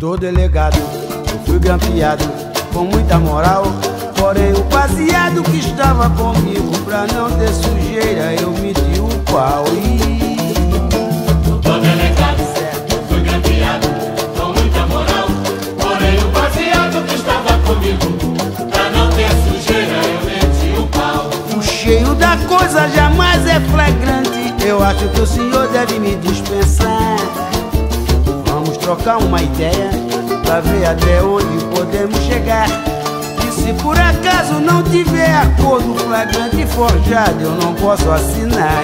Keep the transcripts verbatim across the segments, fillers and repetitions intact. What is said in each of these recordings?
Doutor delegado, eu fui grampeado com muita moral. Porém o baseado que estava comigo, pra não ter sujeira, eu meti o pau. Doutor delegado, eu fui grampeado com muita moral. Porém o baseado que estava comigo, pra não ter sujeira, eu meti o pau. O cheiro da coisa jamais é flagrante, eu acho que o senhor deve me dispensar. Vamos trocar uma ideia pra ver até onde podemos chegar. E se por acaso não tiver acordo flagrante e forjado, eu não posso assinar.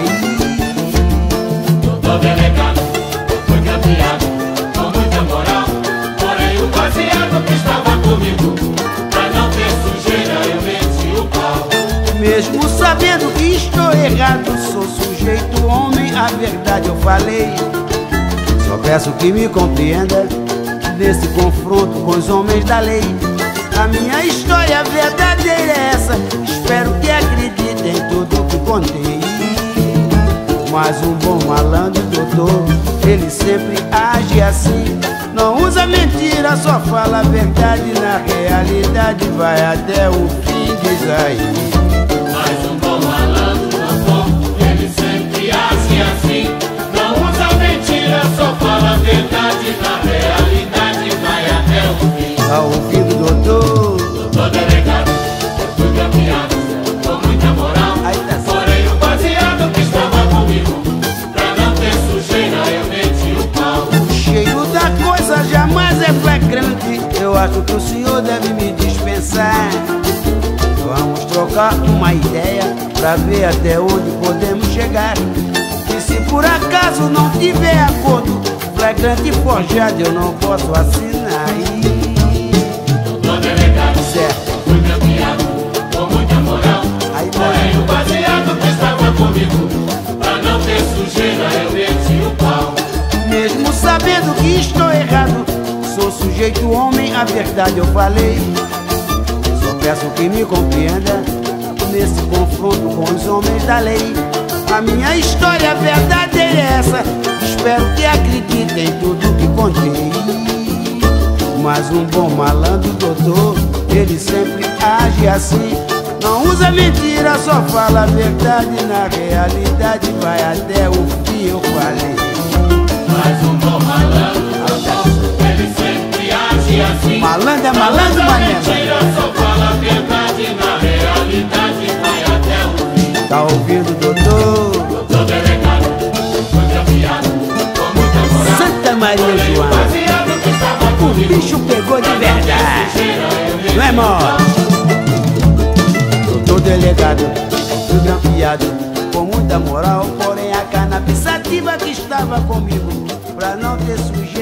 Doutor delegado, eu fui grampeado com muita moral. Porém o baseado que estava comigo, pra não ter sujeira, eu meti o pau. Mesmo sabendo que estou errado, sou sujeito homem, a verdade eu falei. Só peço que me compreenda nesse confronto com os homens da lei. A minha história verdadeira é essa, espero que acreditem em tudo que contei. Mas um bom malandro, doutor, ele sempre age assim. Não usa mentira, só fala a verdade. Na realidade vai até o fim, diz aí. Mas um bom malandro, doutor, ele sempre age assim. Não usa mentira, só fala a verdade. Na realidade vai até o fim. Tá ouvindo, doutor? Doutor delegado, eu fui grampeado com muita moral. Aí tá certo. Porém o baseado que estava comigo, pra não ter sujeira, eu meti o pau. O cheiro da coisa jamais é flagrante, eu acho que o senhor deve me dispensar. Vamos trocar uma ideia pra ver até onde podemos chegar. E se por acaso não tiver acordo flagrante e forjado, eu não posso assinar. Doutor delegado, Certo. fui grampeado com muita moral. Aí tá. Porém o baseado que estava comigo, pra não ter sujeira, eu meti o pau. Mesmo sabendo que estou errado, sou sujeito homem, a verdade eu falei. Só peço que me compreenda nesse confronto com os homens da lei. A minha história verdadeira é essa, espero que acreditem em tudo que contei. Mas um bom malandro, doutor, ele sempre age assim. Não usa mentira, só fala a verdade. Na realidade vai até o fim, eu falei. Mas um bom malandro, doutor, ele sempre age assim. Malandro é malandro, Não usa mané. mentira, só fala a verdade. Na realidade vai até o fim. Tá ouvindo, doutor? Doutor delegado, fui grampeado com muita moral. Santa Maria Porém o Joana, baseado que estava o comigo, bicho pegou de verdade. sujeira, eu meti Não é, o mó? Doutor delegado, fui grampeado com muita moral. Porém a cana pensativa que estava comigo, pra não ter sujeira,